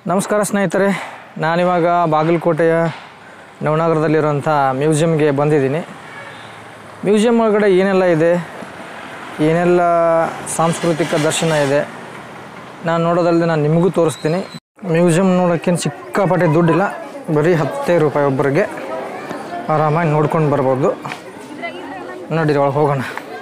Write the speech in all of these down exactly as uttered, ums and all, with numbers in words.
ನಮಸ್ಕಾರ ಸ್ನೇಹಿತರೆ, ನಾನಿವಾಗ ಬಾಗಲಕೋಟೆಯ ನವನಗರದಲ್ಲಿರುವಂಥ ಮ್ಯೂಸಿಯಮ್ಗೆ ಬಂದಿದ್ದೀನಿ. ಮ್ಯೂಸಿಯಮ್ ಒಳಗಡೆ ಏನೆಲ್ಲ ಇದೆ, ಏನೆಲ್ಲ ಸಾಂಸ್ಕೃತಿಕ ದರ್ಶನ ಇದೆ ನಾನು ನೋಡೋದಲ್ಲದೆ ನಾನು ನಿಮಗೂ ತೋರಿಸ್ತೀನಿ. ಮ್ಯೂಸಿಯಮ್ ನೋಡೋಕ್ಕೇನು ಸಿಕ್ಕಾಪಟ್ಟೆ ದುಡ್ಡಿಲ್ಲ, ಬರೀ ಹತ್ತೇ ರೂಪಾಯಿ ಒಬ್ಬರಿಗೆ ಆರಾಮಾಗಿ ನೋಡ್ಕೊಂಡು ಬರ್ಬೋದು. ನೋಡಿರಿ, ಒಳಗೆ ಹೋಗೋಣ.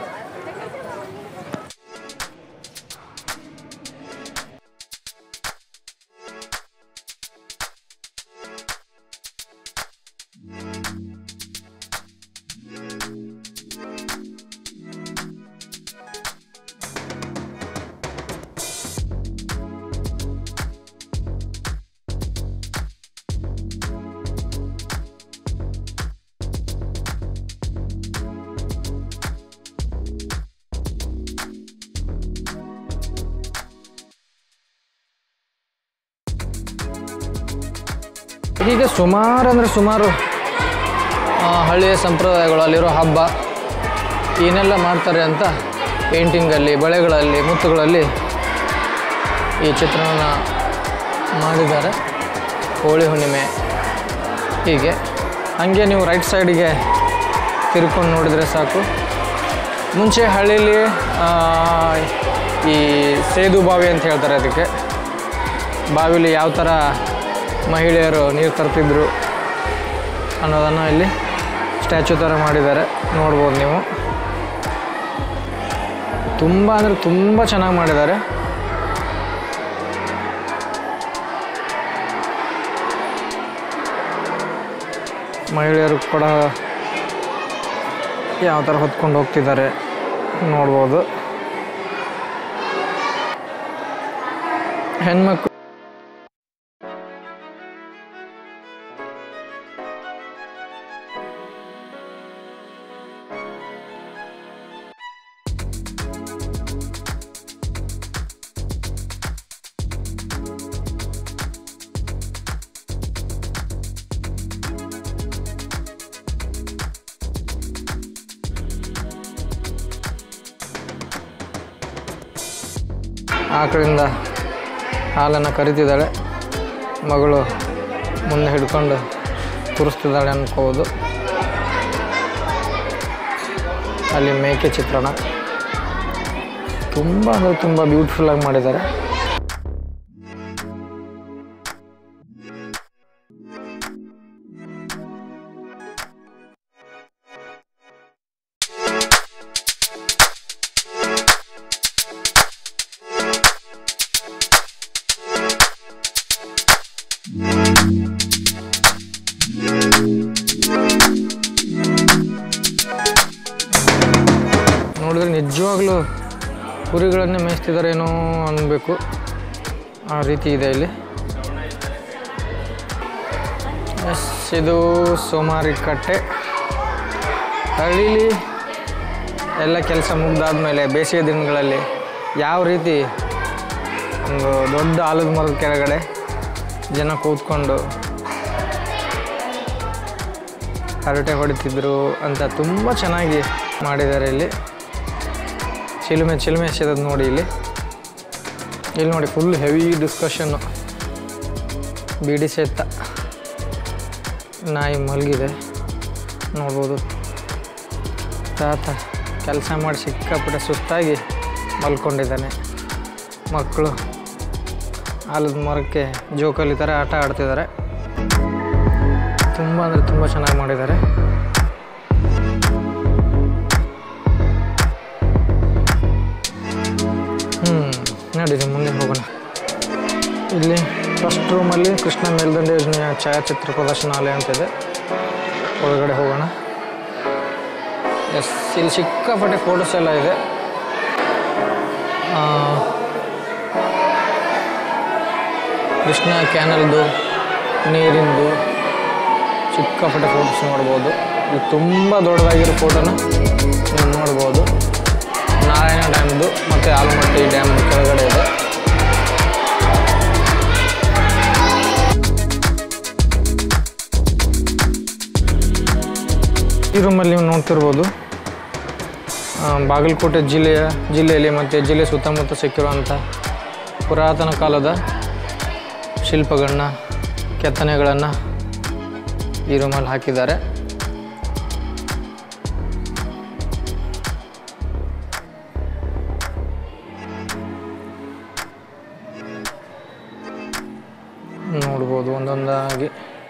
ಹೀಗೆ ಸುಮಾರು ಅಂದರೆ ಸುಮಾರು ಹಳ್ಳಿಯ ಸಂಪ್ರದಾಯಗಳು, ಅಲ್ಲಿರೋ ಹಬ್ಬ ಏನೆಲ್ಲ ಮಾಡ್ತಾರೆ ಅಂತ ಪೇಂಟಿಂಗಲ್ಲಿ, ಬಳೆಗಳಲ್ಲಿ, ಮುತ್ತುಗಳಲ್ಲಿ ಈ ಚಿತ್ರಣನ ಮಾಡಿದ್ದಾರೆ. ಹೋಳಿ ಹುಣ್ಣಿಮೆ ಹೀಗೆ. ಹಾಗೆ ನೀವು ರೈಟ್ ಸೈಡಿಗೆ ತಿರ್ಕೊಂಡು ನೋಡಿದರೆ ಸಾಕು. ಮುಂಚೆ ಹಳ್ಳಿಲಿ ಈ ಸೇದು ಬಾವಿ ಅಂತ ಹೇಳ್ತಾರೆ ಅದಕ್ಕೆ. ಬಾವಿಲಿ ಯಾವ ಥರ ಮಹಿಳೆಯರು ನೀರು ತರ್ತಿದ್ರು ಅನ್ನೋದನ್ನು ಇಲ್ಲಿ ಸ್ಟ್ಯಾಚ್ಯೂ ಥರ ಮಾಡಿದ್ದಾರೆ, ನೋಡ್ಬೋದು ನೀವು. ತುಂಬ ಅಂದರೆ ತುಂಬ ಚೆನ್ನಾಗಿ ಮಾಡಿದ್ದಾರೆ. ಮಹಿಳೆಯರು ಕೂಡ ಯಾವ ಥರ ಹೊತ್ಕೊಂಡು ಹೋಗ್ತಿದ್ದಾರೆ ನೋಡ್ಬೋದು. ಹೆಣ್ಮಕ್ಳು ಆಕಳಿಂದ ಹಾಲನ್ನು ಕರಿತಿದ್ದಾಳೆ, ಮಗಳು ಮುಂದೆ ಹಿಡ್ಕೊಂಡು ತುರಿಸ್ತಿದ್ದಾಳೆ ಅನ್ಕೋಬೋದು. ಅಲ್ಲಿ ಮೇಕೆ ಚಿತ್ರಣ ತುಂಬ ಅಂದರೆ ತುಂಬ ಬ್ಯೂಟಿಫುಲ್ಲಾಗಿ ಮಾಡಿದ್ದಾರೆ. ನೋಡಿದ್ರೆ ನಿಜವಾಗ್ಲೂ ಕುರಿಗಳನ್ನೇ ಮೇಯಿಸ್ತಿದ್ದಾರೇನೋ ಅನ್ನಬೇಕು, ಆ ರೀತಿ ಇದೆ ಇಲ್ಲಿ. ಎಸ್, ಇದು ಸೋಮಾರಿ ಕಟ್ಟೆ. ಹಳ್ಳಿಲಿ ಎಲ್ಲ ಕೆಲಸ ಮುಗ್ದಾದ್ಮೇಲೆ ಬೇಸಿಗೆ ದಿನಗಳಲ್ಲಿ ಯಾವ ರೀತಿ ಒಂದು ದೊಡ್ಡ ಆಲದ ಮರದ ಕೆಳಗಡೆ ಜನ ಕೂತ್ಕೊಂಡು ಹರಟೆ ಹೊಡಿತಿದ್ರು ಅಂತ ತುಂಬ ಚೆನ್ನಾಗಿ ಮಾಡಿದ್ದಾರೆ ಇಲ್ಲಿ. ಚಿಲುಮೆ ಚಿಲುಮೆ ಎಸೆದದ್ದು ನೋಡಿ ಇಲ್ಲಿ. ಇಲ್ಲಿ ನೋಡಿ, ಫುಲ್ ಹೆವಿ ಡಿಸ್ಕಷನ್ನು. ಬೀಡಿ ಸೇತ ನಾಯಿ ಮಲಗಿದೆ ನೋಡ್ಬೋದು. ತಾತ ಕೆಲಸ ಮಾಡಿ ಸಿಕ್ಕಾಪಟ್ಟೆ ಸುಸ್ತಾಗಿ ಮಲ್ಕೊಂಡಿದ್ದಾನೆ. ಮಕ್ಕಳು ಆಲದ ಮರಕ್ಕೆ ಜೋಕಾಲಿ ಥರ ಆಟ ಆಡ್ತಿದ್ದಾರೆ. ತುಂಬ ಅಂದರೆ ತುಂಬ ಚೆನ್ನಾಗಿ ಮಾಡಿದ್ದಾರೆ. ಹ್ಞೂ ನಡೀರಿ ಮುಂದೆ ಹೋಗೋಣ. ಇಲ್ಲಿ ಫಸ್ಟ್ ರೂಮಲ್ಲಿ ಕೃಷ್ಣ ಮೇಲ್ದಂಡೆ ಯೋಜನೆಯ ಛಾಯಾಚಿತ್ರ ಪ್ರದರ್ಶನಾಲಯ ಅಂತಿದೆ, ಒಳಗಡೆ ಹೋಗೋಣ. ಎಸ್, ಇಲ್ಲಿ ಸಿಕ್ಕಾಪಟ್ಟೆ ಫೋಟೋಸ್ ಎಲ್ಲ ಇದೆ. ಕೃಷ್ಣ ಕ್ಯಾನಲ್ದು, ನೀರಿಂದು ಸಿಕ್ಕಾಪಟ್ಟೆ ಫೋಟೋಸ್ ನೋಡ್ಬೋದು. ಇದು ತುಂಬ ದೊಡ್ಡದಾಗಿರೋ ಫೋಟೋನ ನೀವು ನೋಡ್ಬೋದು. ನಾರಾಯಣ ಡ್ಯಾಮ್ದು ಮತ್ತು ಆಲಮಟ್ಟಿ ಡ್ಯಾಮ್ ಕೆಳಗಡೆ ಇದೆ. ಈ ರೂಮಲ್ಲಿ ನೀವು ನೋಡ್ತಿರ್ಬೋದು ಬಾಗಲಕೋಟೆ ಜಿಲ್ಲೆಯ ಜಿಲ್ಲೆಯಲ್ಲಿ ಮತ್ತು ಜಿಲ್ಲೆ ಸುತ್ತಮುತ್ತ ಸಿಕ್ಕಿರುವಂಥ ಪುರಾತನ ಕಾಲದ ಶಿಲ್ಪಗಳನ್ನ ಕೆತ್ತನೆಗಳನ್ನು ಈ ರೂಮಲ್ಲಿ ಹಾಕಿದ್ದಾರೆ. ನೋಡ್ಬೋದು ಒಂದೊಂದಾಗಿ.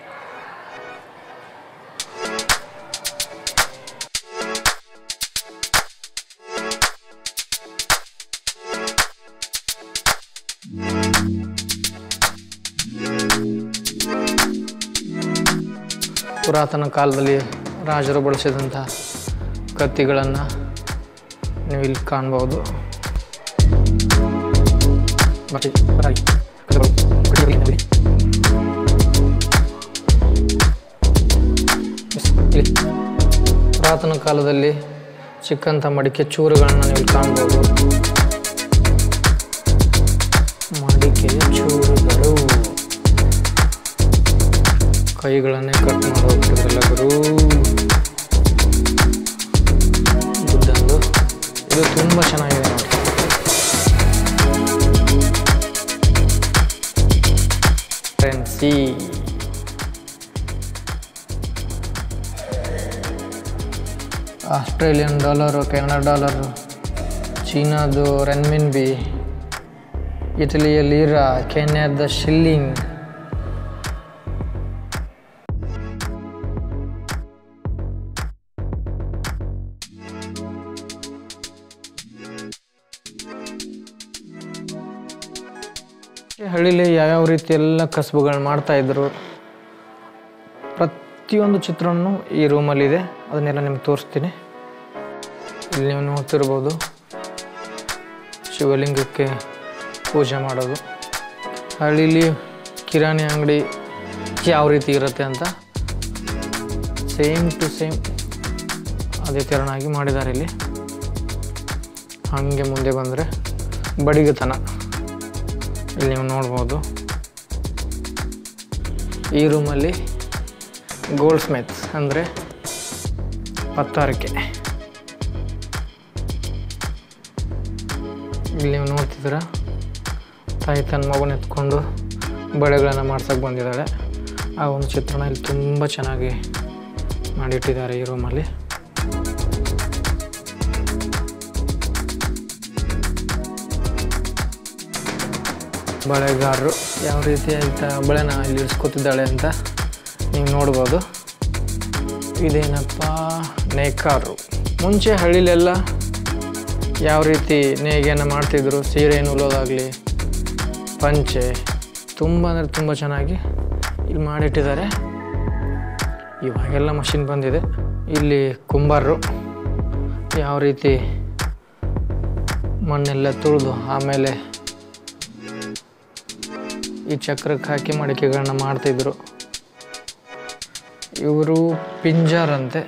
ಪುರಾತನ ಕಾಲದಲ್ಲಿ ರಾಜರು ಬಳಸಿದಂಥ ಕತ್ತಿಗಳನ್ನು ನೀವು ಇಲ್ಲಿ ಕಾಣ್ಬೋದು. ಪುರಾತನ ಕಾಲದಲ್ಲಿ ಸಿಕ್ಕಂಥ ಮಡಿಕೆ ಚೂರುಗಳನ್ನು ನೀವು ಕಾಣ್ಬೋದು. ಮಡಿಕೆಯ ಚೂರುಗಳು ಕೈಗಳನ್ನೇ ಕಟ್ ಮಾಡೋದ್ರಲ್ಲ ಗುರು. ಬುದ್ಧಂದು ಇದು ತುಂಬ ಚೆನ್ನಾಗಿದೆ ನೋಡಿ. Currency Australian dollar, Canada dollar, ಚೀನಾದು ರೆನ್ಮಿನ್ಬಿ, ಇಟಲಿಯ ಲೀರಾ, ಕೆನ್ಯಾದ ಶಿಲ್ಲಿಂಗ್, ಹಳ್ಳಿಲಿ ಯಾವ್ಯಾವ ರೀತಿ ಎಲ್ಲ ಕಸಬುಗಳನ್ನ ಮಾಡ್ತಾಯಿದ್ರು ಪ್ರತಿಯೊಂದು ಚಿತ್ರನೂ ಈ ರೂಮಲ್ಲಿದೆ. ಅದನ್ನೆಲ್ಲ ನಿಮ್ಗೆ ತೋರಿಸ್ತೀನಿ. ಇಲ್ಲಿ ನೀವು ನೋಡ್ತಿರ್ಬೋದು ಶಿವಲಿಂಗಕ್ಕೆ ಪೂಜೆ ಮಾಡೋದು. ಹಳ್ಳಿಲಿ ಕಿರಾಣಿ ಅಂಗಡಿ ಯಾವ ರೀತಿ ಇರುತ್ತೆ ಅಂತ ಸೇಮ್ ಟು ಸೇಮ್ ಅದೇ ತೆರನಾಗಿ ಮಾಡಿದ್ದಾರೆ ಇಲ್ಲಿ. ಹಾಗೆ ಮುಂದೆ ಬಂದರೆ ಬಡಿಗತನ ಇಲ್ಲಿ ನೀವು ನೋಡ್ಬೋದು. ಈ ರೂಮಲ್ಲಿ ಗೋಲ್ಡ್ ಸ್ಮಿತ್ಸ್ ಅಂದರೆ ಪತ್ತಾರಿಕೆ. ಇಲ್ಲಿ ನೀವು ನೋಡ್ತಿದ್ದೀರ ತಾಯಿ ತನ್ನ ಮಗನ ಎತ್ಕೊಂಡು ಬಳೆಗಳನ್ನು ಮಾಡ್ಸೋಕೆ ಬಂದಿದ್ದಾಳೆ. ಆ ಒಂದು ಚಿತ್ರಣ ಇಲ್ಲಿ ತುಂಬ ಚೆನ್ನಾಗಿ ಮಾಡಿಟ್ಟಿದ್ದಾರೆ ಈ ರೂಮಲ್ಲಿ. ಬಳೆಗಾರರು ಯಾವ ರೀತಿ ಅಂತ ಬಳೆನ ಇಲ್ಲಿ ಇರಿಸ್ಕೊತಿದ್ದಾಳೆ ಅಂತ ನೀವು ನೋಡ್ಬೋದು. ಇದೇನಪ್ಪ ನೇಕಾರರು. ಮುಂಚೆ ಹಳ್ಳಿಲೆಲ್ಲ ಯಾವ ರೀತಿ ನೇಯ್ಗೆಯನ್ನು ಮಾಡ್ತಿದ್ರು, ಸೀರೆ ನೂಲೋದಾಗಲಿ, ಪಂಚೆ ತುಂಬ ಅಂದರೆ ತುಂಬ ಚೆನ್ನಾಗಿ ಇಲ್ಲಿ ಮಾಡಿಟ್ಟಿದ್ದಾರೆ. ಇವಾಗೆಲ್ಲ ಮಷಿನ್ ಬಂದಿದೆ. ಇಲ್ಲಿ ಕುಂಬಾರರು ಯಾವ ರೀತಿ ಮಣ್ಣೆಲ್ಲ ತುಳಿದು ಆಮೇಲೆ ಈ ಚಕ್ರಕ್ಕೆ ಹಾಕಿ ಮಡಿಕೆಗಳನ್ನ ಮಾಡ್ತಿದ್ರು. ಇವರು ಪಿಂಜಾರ್ ಅಂತೆ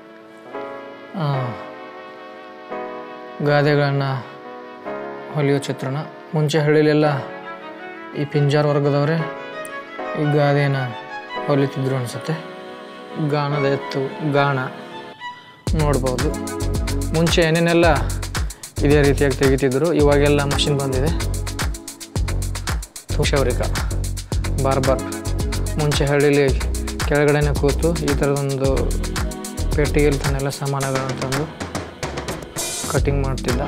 ಗಾದೆಗಳನ್ನು ಹೊಲಿಯೋ ಚಿತ್ರಣ. ಮುಂಚೆ ಹಳ್ಳಿಲೆಲ್ಲ ಈ ಪಿಂಜಾರ್ ವರ್ಗದವರೇ ಈ ಗಾದೆನ ಹೊಲಿತಿದ್ರು ಅನಿಸುತ್ತೆ. ಗಾಣದ ಎತ್ತು ಗಾಣ ನೋಡ್ಬೋದು. ಮುಂಚೆ ಏನೇನೆಲ್ಲ ಇದೇ ರೀತಿಯಾಗಿ ತೆಗಿತಿದ್ರು. ಇವಾಗೆಲ್ಲ ಮಷಿನ್ ಬಂದಿದೆ. ಕ್ಷೌರಿಕ ಬಾರ್ಬರ್ ಮುಂಚೆ ಹಳ್ಳಿಲಿ ಕೆಳಗಡೆನೇ ಕೂತು ಈ ಥರದೊಂದು ಪೆಟ್ಟಿಗೆಯಲ್ಲಿ ತನ್ನೆಲ್ಲ ಸಾಮಾನುಗಳನ್ನು ತಂದು ಕಟಿಂಗ್ ಮಾಡ್ತಿದ್ದ.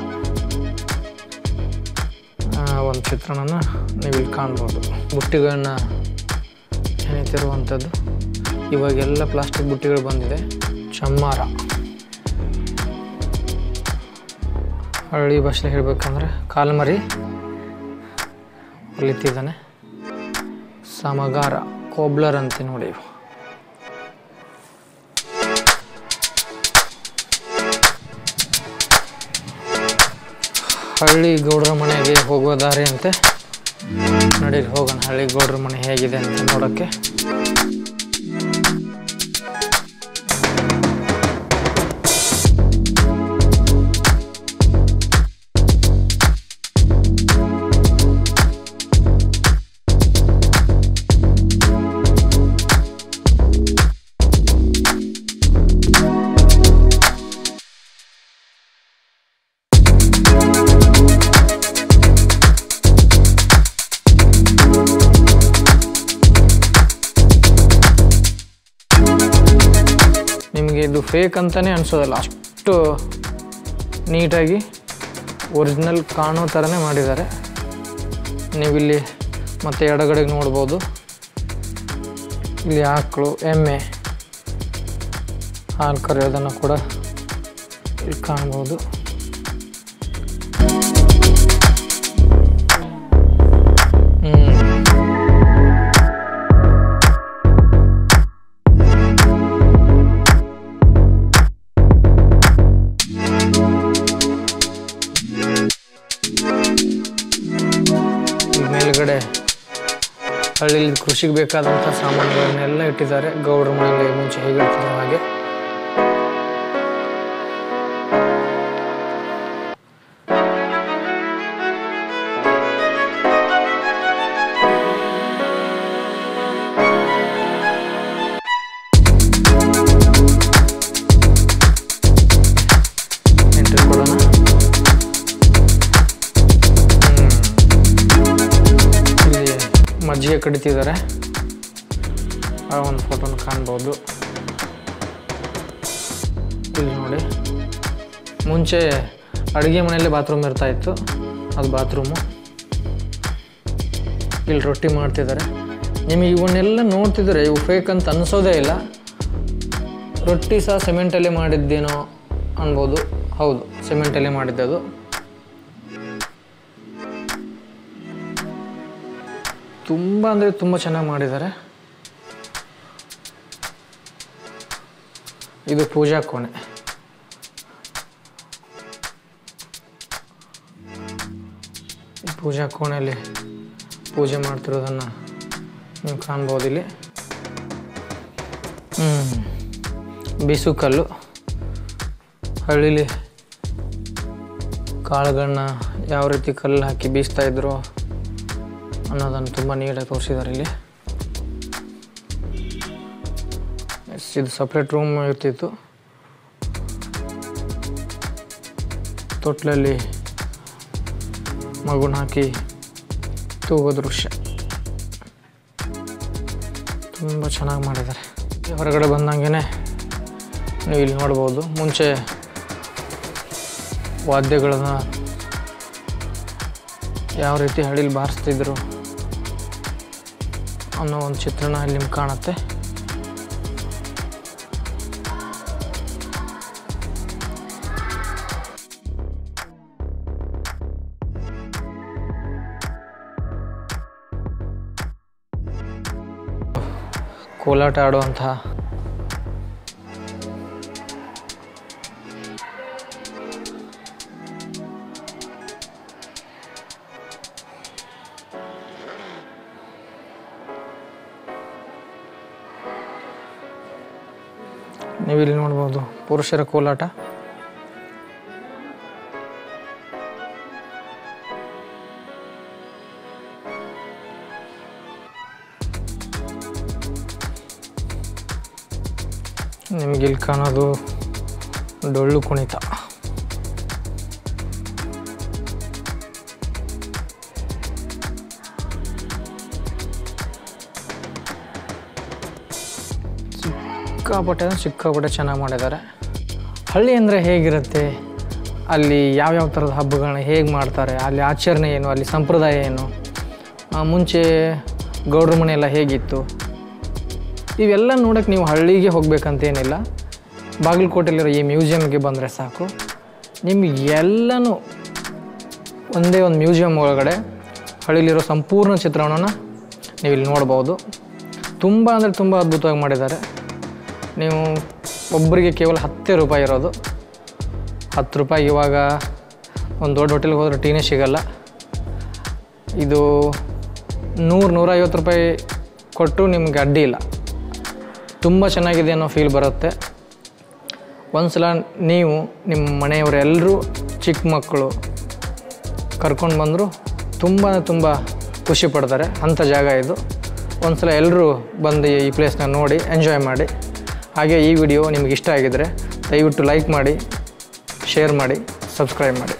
ಒಂದು ಚಿತ್ರಣನ ನೀವು ಇಲ್ಲಿ ಕಾಣ್ಬೋದು. ಬುಟ್ಟಿಗಳನ್ನ ಹೆಣಿತಿರುವಂಥದ್ದು. ಇವಾಗೆಲ್ಲ ಪ್ಲಾಸ್ಟಿಕ್ ಬುಟ್ಟಿಗಳು ಬಂದಿದೆ. ಚಮ್ಮಾರ ಹಳ್ಳಿ ಭಾಷೆ ಹೇಳಬೇಕಂದ್ರೆ ಕಾಲ್ಮರಿ ಹೊಲಿತಿದ್ದಾನೆ. ಸಮಗಾರ ಕೋಬ್ಲರ್ ಅಂತೆ ನೋಡಿ. ಹಳ್ಳಿ ಗೌಡ್ರ ಮನೆಗೆ ಹೋಗೋ ದಾರಿ ಅಂತೆ. ನಡೀರಿ ಹೋಗೋಣ ಹಳ್ಳಿ ಗೌಡ್ರ ಮನೆ ಹೇಗಿದೆ ಅಂತ ನೋಡೋಕ್ಕೆ. ನಿಮಗೆ ಇದು ಫೇಕ್ ಅಂತಲೇ ಅನಿಸೋದಲ್ಲ, ಅಷ್ಟು ನೀಟಾಗಿ ಒರಿಜಿನಲ್ ಕಾಣೋ ಥರನೇ ಮಾಡಿದ್ದಾರೆ. ನೀವಿಲ್ಲಿ ಮತ್ತು ಎಡಗಡೆಗೆ ನೋಡ್ಬೋದು, ಇಲ್ಲಿ ಆಕಳು ಎಮ್ಮೆ ಹಾಲು ಕರೆಯೋದನ್ನು ಕೂಡ ಇಲ್ಲಿ ಕಾಣ್ಬೋದು. ಮೇಲ್ಗಡೆ ಹಳ್ಳಿಲಿ ಕೃಷಿಗೆ ಬೇಕಾದಂಥ ಸಾಮಾನುಗಳನ್ನೆಲ್ಲ ಇಟ್ಟಿದ್ದಾರೆ. ಗೌಡ್ರ ಮನೆಯಲ್ಲಿ ಮುಂಚೆ ಹೇಗಿರ್ತಿದ್ರು ಹಾಗೆ. ಎಂಟ್ರಿ ಕೊಡೋಣ. ಮಜ್ಜಿಗೆ ಕಡಿತಿದ್ದಾರೆ, ಆ ಒಂದು ಫೋಟೋನ ಕಾಣ್ಬೋದು. ಇಲ್ಲಿ ನೋಡಿ, ಮುಂಚೆ ಅಡುಗೆ ಮನೆಯಲ್ಲೇ ಬಾತ್ರೂಮ್ ಇರ್ತಾಯಿತ್ತು, ಅದು ಬಾತ್ರೂಮು. ಇಲ್ಲಿ ರೊಟ್ಟಿ ಮಾಡ್ತಿದ್ದಾರೆ. ನಿಮಗೆ ಇವನ್ನೆಲ್ಲ ನೋಡ್ತಿದ್ದಾರೆ, ಇವು ಫೇಕ್ ಅಂತ ಅನಿಸೋದೇ ಇಲ್ಲ. ರೊಟ್ಟಿ ಸಹ ಸಿಮೆಂಟಲ್ಲೇ ಮಾಡಿದ್ದೇನೋ ಅನ್ಬೋದು. ಹೌದು, ಸಿಮೆಂಟಲ್ಲೇ ಮಾಡಿದ್ದದು. ತುಂಬ ಅಂದರೆ ತುಂಬ ಚೆನ್ನಾಗಿ ಮಾಡಿದ್ದಾರೆ. ಇದು ಪೂಜಾ ಕೋಣೆ. ಈ ಪೂಜಾ ಕೋಣೆಯಲ್ಲಿ ಪೂಜೆ ಮಾಡ್ತಿರೋದನ್ನು ನೀವು ಕಾಣ್ಬೋದು. ಇಲ್ಲಿ ಹ್ಞೂ ಬೀಸು ಕಲ್ಲು. ಹಳ್ಳಿಲಿ ಕಾಳುಗಳನ್ನ ಯಾವ ರೀತಿ ಕಲ್ಲು ಹಾಕಿ ಬೀಸ್ತಾಯಿದ್ರು ಅನ್ನೋದನ್ನು ತುಂಬ ನೀಟಾಗಿ ತೋರಿಸಿದ್ದಾರೆ ಇಲ್ಲಿ. ಎಸ್, ಇದು ಸಪ್ರೇಟ್ ರೂಮ್ ಇರ್ತಿತ್ತು. ತೊಟ್ಲಲ್ಲಿ ಮಗುನ ಹಾಕಿ ತೂಗೋ ದೃಶ್ಯ ತುಂಬ ಚೆನ್ನಾಗಿ ಮಾಡಿದ್ದಾರೆ. ಹೊರಗಡೆ ಬಂದಂಗೆ ನೀವು ಇಲ್ಲಿ ನೋಡ್ಬೋದು, ಮುಂಚೆ ವಾದ್ಯಗಳನ್ನು ಯಾವ ರೀತಿ ಹಳ್ಳಿಲಿ ಬಾರಿಸ್ತಿದ್ರು ಅನ್ನೋ ಒಂದು ಚಿತ್ರಣ ಇಲ್ಲಿ ನಿಮ್ಗೆ ಕಾಣುತ್ತೆ. ಕೋಲಾಟ ಆಡುವಂತಹ ನೀವಿಲ್ಲಿ ನೋಡ್ಬೋದು ಪುರುಷರ ಕೋಲಾಟ. ನಿಮ್ಗೆ ಇಲ್ಲಿ ಕಾಣೋದು ಡೊಳ್ಳು ಕುಣಿತ. ಸಿಕ್ಕಾಪಟ್ಟೆ ಸಿಕ್ಕಾಪಟ್ಟೆ ಚೆನ್ನಾಗಿ ಮಾಡಿದ್ದಾರೆ. ಹಳ್ಳಿ ಅಂದರೆ ಹೇಗಿರುತ್ತೆ, ಅಲ್ಲಿ ಯಾವ್ಯಾವ ಥರದ ಹಬ್ಬಗಳನ್ನ ಹೇಗೆ ಮಾಡ್ತಾರೆ, ಅಲ್ಲಿ ಆಚರಣೆ ಏನು, ಅಲ್ಲಿ ಸಂಪ್ರದಾಯ ಏನು, ಮುಂಚೆ ಗೌಡ್ರ ಮನೆ ಎಲ್ಲ ಹೇಗಿತ್ತು, ಇವೆಲ್ಲ ನೋಡೋಕ್ಕೆ ನೀವು ಹಳ್ಳಿಗೆ ಹೋಗ್ಬೇಕಂತೇನಿಲ್ಲ. ಬಾಗಲಕೋಟೆಯಲ್ಲಿರೋ ಈ ಮ್ಯೂಸಿಯಮ್ಗೆ ಬಂದರೆ ಸಾಕು, ನಿಮಗೆ ಎಲ್ಲನೂ ಒಂದೇ ಒಂದು ಮ್ಯೂಸಿಯಮ್ ಒಳಗಡೆ ಹಳ್ಳಿಲಿರೋ ಸಂಪೂರ್ಣ ಚಿತ್ರಣನ ನೀವು ಇಲ್ಲಿ ನೋಡ್ಬೋದು. ತುಂಬ ಅಂದರೆ ತುಂಬ ಅದ್ಭುತವಾಗಿ ಮಾಡಿದ್ದಾರೆ. ನೀವು ಒಬ್ಬರಿಗೆ ಕೇವಲ ಹತ್ತೇ ರೂಪಾಯಿ ಇರೋದು. ಹತ್ತು ರೂಪಾಯಿ ಇವಾಗ ಒಂದು ದೊಡ್ಡ ಹೋಟೆಲ್ಗೆ ಹೋದರೆ ಟೀನೇ ಸಿಗಲ್ಲ. ಇದು ನೂರು ನೂರೈವತ್ತು ರೂಪಾಯಿ ಕೊಟ್ಟು ನಿಮ್ಗೆ ಅಡ್ಡಿ ಇಲ್ಲ. ತುಂಬ ಚೆನ್ನಾಗಿದೆ ಅನ್ನೋ ಫೀಲ್ ಬರುತ್ತೆ. ಒಂದು ಸಲ ನೀವು ನಿಮ್ಮ ಮನೆಯವರೆಲ್ಲರೂ ಚಿಕ್ಕ ಮಕ್ಕಳು ಕರ್ಕೊಂಡು ಬಂದರು ತುಂಬ ತುಂಬ ಖುಷಿ ಪಡ್ತಾರೆ. ಅಂಥ ಜಾಗ ಇದು. ಒಂದು ಸಲ ಎಲ್ಲರೂ ಬಂದು ಈ ಪ್ಲೇಸ್ನ ನೋಡಿ ಎಂಜಾಯ್ ಮಾಡಿ. ಹಾಗೆ ಈ ವಿಡಿಯೋ ನಿಮಗೆ ಇಷ್ಟ ಆಗಿದ್ದರೆ ದಯವಿಟ್ಟು ಲೈಕ್ ಮಾಡಿ, ಶೇರ್ ಮಾಡಿ, ಸಬ್ಸ್ಕ್ರೈಬ್ ಮಾಡಿ.